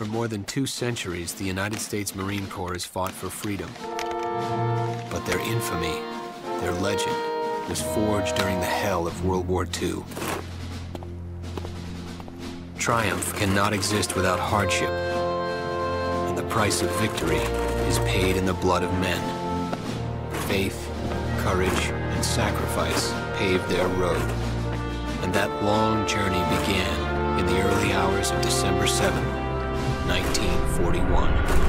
For more than 2 centuries, the United States Marine Corps has fought for freedom. But their infamy, their legend, was forged during the hell of World War II. Triumph cannot exist without hardship, and the price of victory is paid in the blood of men. Faith, courage, and sacrifice paved their road, and that long journey began in the early hours of December 7th, 1941.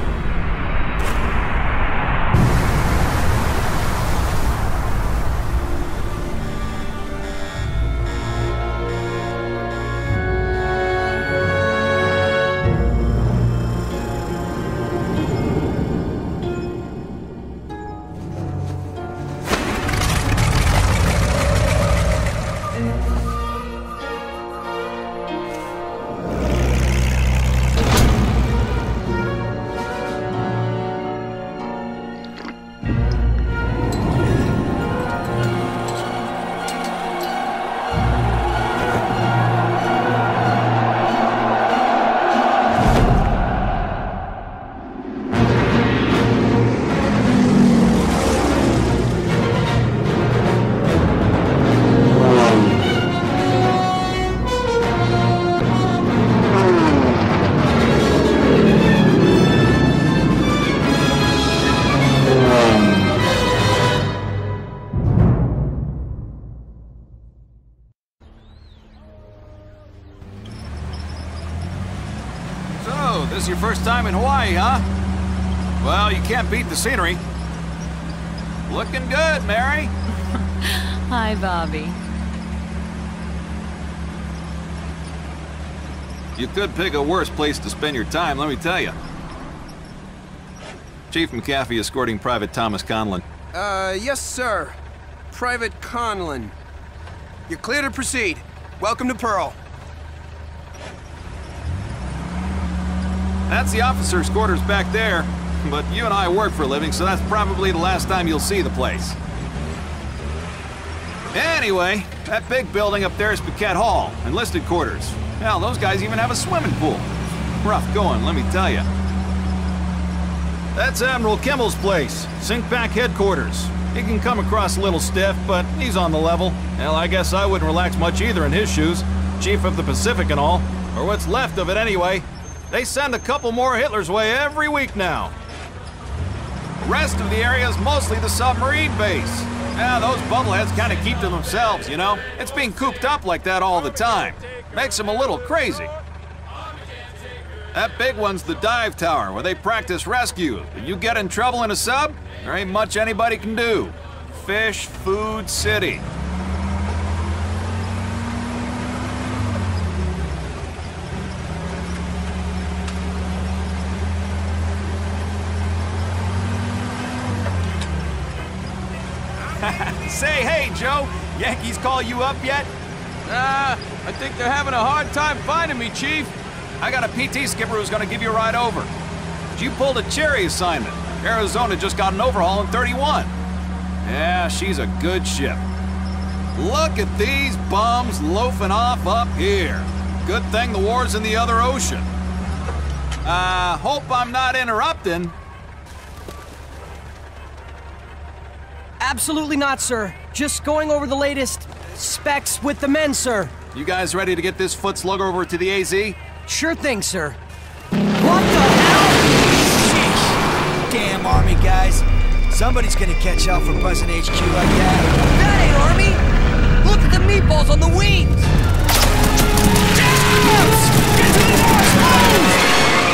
This is your first time in Hawaii, huh? Well, you can't beat the scenery. Looking good, Mary. Hi, Bobby. You could pick a worse place to spend your time, let me tell you. Chief McAfee escorting Private Thomas Conlon. Yes, sir. Private Conlon. You're clear to proceed. Welcome to Pearl. That's the officer's quarters back there, but you and I work for a living, so that's probably the last time you'll see the place. Anyway, that big building up there is Paquette Hall, enlisted quarters. Hell, those guys even have a swimming pool. Rough going, let me tell you. That's Admiral Kimmel's place, Sinkback headquarters. He can come across a little stiff, but he's on the level. Hell, I guess I wouldn't relax much either in his shoes. Chief of the Pacific and all, or what's left of it anyway. They send a couple more Hitler's way every week now. The rest of the area is mostly the submarine base. Yeah, those bubbleheads kind of keep to themselves, you know? It's being cooped up like that all the time. Makes them a little crazy. That big one's the dive tower, where they practice rescue. If you get in trouble in a sub, there ain't much anybody can do. Fish Food City. Say, hey, Joe, Yankees call you up yet? I think they're having a hard time finding me, Chief. I got a PT skipper who's gonna give you a ride over. You pulled a cherry assignment. Arizona just got an overhaul in 31. Yeah, she's a good ship. Look at these bums loafing off up here. Good thing the war's in the other ocean. Hope I'm not interrupting. Absolutely not, sir. Just going over the latest specs with the men, sir. You guys ready to get this foot slugger over to the AZ? Sure thing, sir. What the hell? Sheesh. Damn Army guys. Somebody's gonna catch hell for buzzing HQ like that. That ain't Army! Look at the meatballs on the wings! Doubs! Get to the north! Move!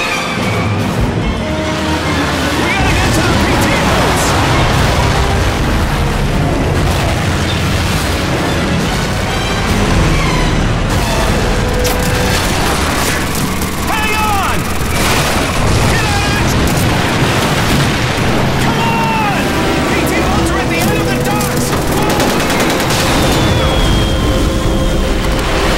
We gotta get to the PTOs! Hang on! Get out of it! Come on! PTOs are at the end of the docks!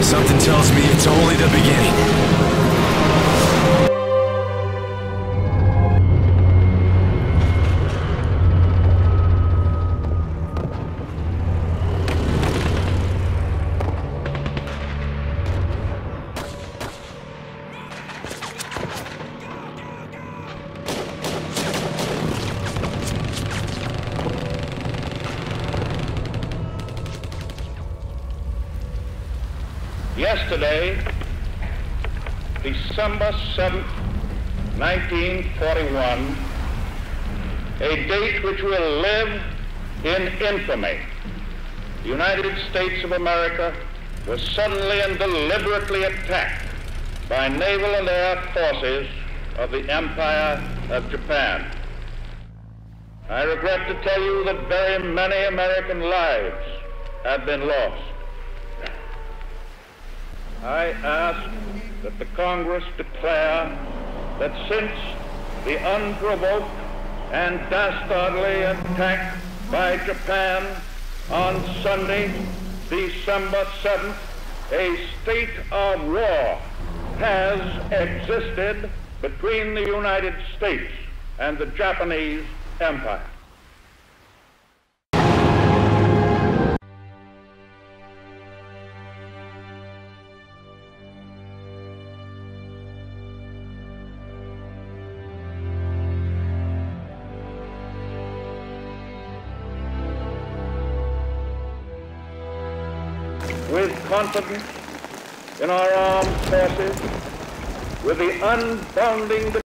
Something tells me it's only the beginning. Yesterday, December 7th, 1941, a date which will live in infamy, the United States of America was suddenly and deliberately attacked by naval and air forces of the Empire of Japan. I regret to tell you that very many American lives have been lost. I ask that the Congress declare that since the unprovoked and dastardly attack by Japan on Sunday, December 7th, a state of war has existed between the United States and the Japanese Empire. With confidence in our armed forces, with the unbounding